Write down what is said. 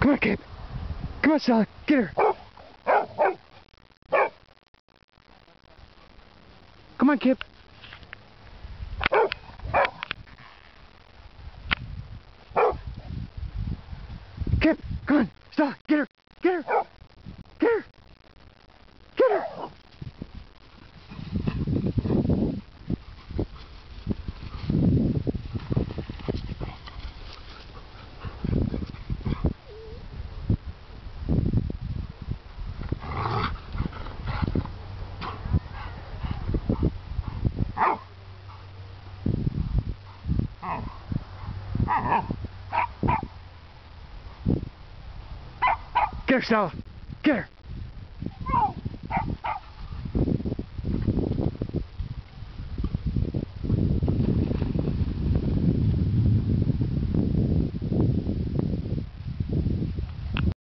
Come on, Kip. Come on, Stella. Get her. Come on, Kip. Kip, come on. Stella, get her. Get her. Get her. Get her. Get her, Stella. Get her.